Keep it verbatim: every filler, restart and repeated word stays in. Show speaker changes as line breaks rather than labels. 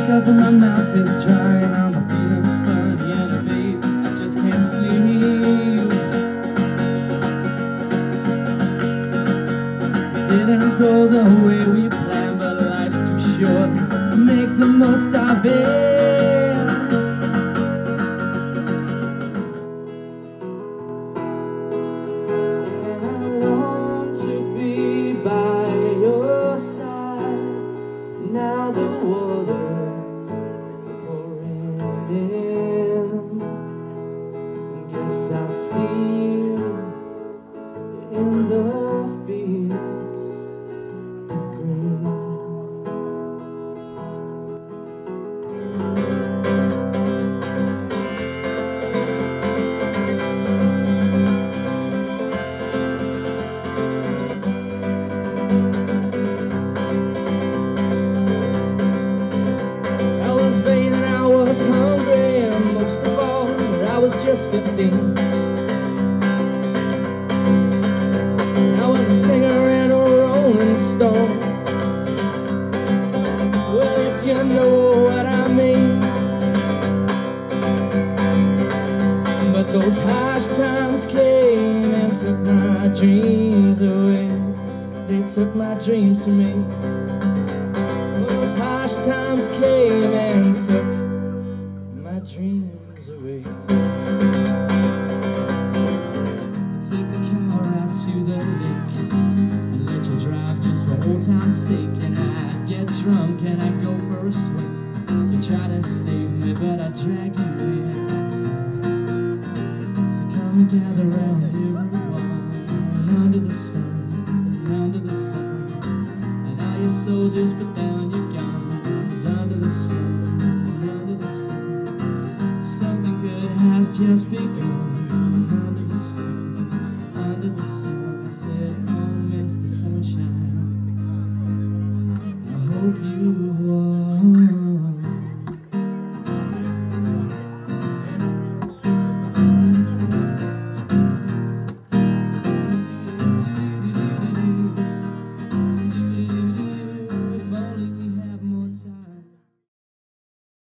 up and my mouth is dry, and I'm feeling funny, and uh, babe, I just can't sleep. Didn't go the way we planned, but life's too short, make the most of it. And I want to be by your side. Now the water's pouring in. Guess I'll see you in the fields of green. I was vain and I was hungry, and most of all, I was just fifteen. I was a singer and a rolling stone. Well, if you know what I mean. But those harsh times came and took my dreams away. They took my dreams from me. Those harsh times came and took my dreams away. Take the car out to the lake and let you drive just for old time's sake. And I'd get drunk and I'd go for a swim. You try to save me, but I drag you in. So come gather round everyone under the sun, under the sun. And all you soldiers, put down your guns under the sun, under the sun. Something good has just begun.